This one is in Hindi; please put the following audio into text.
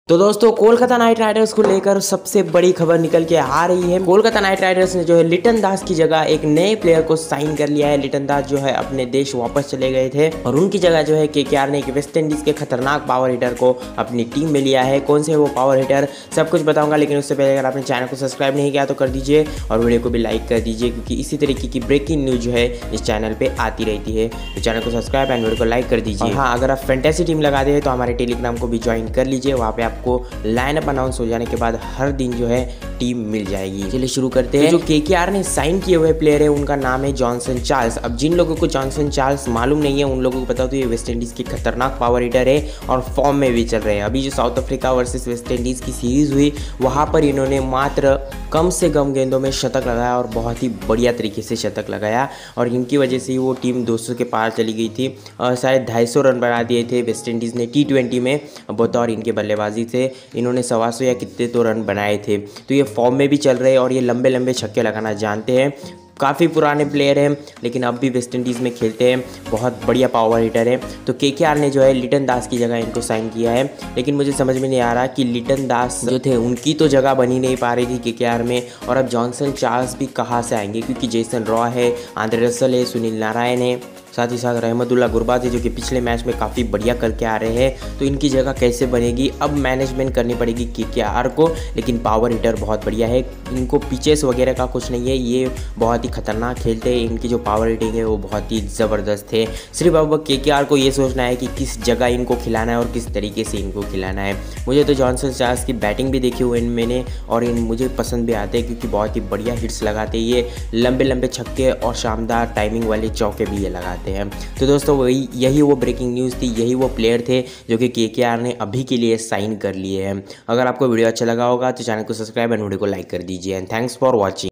तो दोस्तों कोलकाता नाइट राइडर्स को लेकर सबसे बड़ी खबर निकल के आ रही है। कोलकाता नाइट राइडर्स ने जो है लिटन दास की जगह एक नए प्लेयर को साइन कर लिया है। लिटन दास जो है अपने देश वापस चले गए थे और उनकी जगह जो है केकेआर ने एक वेस्ट इंडीज के खतरनाक पावर हिटर को अपनी टीम में लिया है। कौन से वो पावर हिटर सब कुछ बताऊंगा, लेकिन उससे पहले अगर आपने चैनल को सब्सक्राइब नहीं किया तो कर दीजिए और वीडियो को भी लाइक कर दीजिए, क्योंकि इसी तरीके की ब्रेकिंग न्यूज जो है इस चैनल पे आती रहती है। तो चैनल को सब्सक्राइब एंड वीडियो को लाइक कर दीजिए। हाँ, अगर आप फैंटेसी टीम लगाते हैं तो हमारे टेलीग्राम को भी ज्वाइन कर लीजिए। वहाँ पे आपको लाइन अनाउंस हो जाने के बाद हर दिन जो है टीम मिल जाएगी। चलिए शुरू करते हैं। तो जो केकेआर ने साइन किए हुए प्लेयर है उनका नाम है जॉनसन चार्ल्स। अब जिन लोगों को जॉनसन चार्ल्स मालूम नहीं है उन लोगों को बता दो, ये वेस्ट इंडीज की खतरनाक पावर हिटर है और फॉर्म में भी चल रहे हैं। अभी जो South Africa versus West Indies की सीरीज हुई वहां पर इन्होंने मात्र कम से कम गेंदों में शतक लगाया और बहुत ही बढ़िया तरीके से शतक लगाया और इनकी वजह से ही वो टीम 200 के पार चली गई थी और शायद 250 रन बना दिए थे वेस्ट इंडीज़ ने T20 में। बतौर इनके बल्लेबाजी से इन्होंने 125 या कितने तो रन बनाए थे। तो ये फॉर्म में भी चल रहे हैं और ये लंबे लंबे छक्के लगाना जानते हैं। काफ़ी पुराने प्लेयर हैं लेकिन अब भी वेस्ट इंडीज़ में खेलते हैं, बहुत बढ़िया पावर हिटर है। तो केकेआर ने जो है लिटन दास की जगह इनको साइन किया है, लेकिन मुझे समझ में नहीं आ रहा कि लिटन दास जो थे उनकी तो जगह बनी नहीं पा रही थी केकेआर में, और अब जॉनसन चार्ल्स भी कहाँ से आएंगे, क्योंकि जेसन रॉ है, आंद्रे रसल है, सुनील नारायण है, साथ ही साथ रहमतुल्लाह गुरबाज है जो कि पिछले मैच में काफ़ी बढ़िया करके आ रहे हैं। तो इनकी जगह कैसे बनेगी, अब मैनेजमेंट करनी पड़ेगी केकेआर को। लेकिन पावर हिटर बहुत बढ़िया है, इनको पिचेस वगैरह का कुछ नहीं है, ये बहुत ही खतरनाक खेलते हैं। इनकी जो पावर हिटिंग है वो बहुत ही ज़बरदस्त है। सिर्फ अब केकेआर को ये सोचना है कि किस जगह इनको खिलाना है और किस तरीके से इनको खिलाना है। मुझे तो जॉनसन चार्ल्स की बैटिंग भी देखी हुई मैंने और इन मुझे पसंद भी आते हैं, क्योंकि बहुत ही बढ़िया हिट्स लगाते हैं ये, लंबे लंबे छक्के और शानदार टाइमिंग वाले चौके भी ये लगाते हैं। तो दोस्तों यही वो ब्रेकिंग न्यूज़ थी, यही वो प्लेयर थे जो कि केकेआर ने अभी के लिए साइन कर लिए हैं। अगर आपको वीडियो अच्छा लगा होगा तो चैनल को सब्सक्राइब एंड वीडियो को लाइक कर दीजिए एंड थैंक्स फॉर वॉचिंग।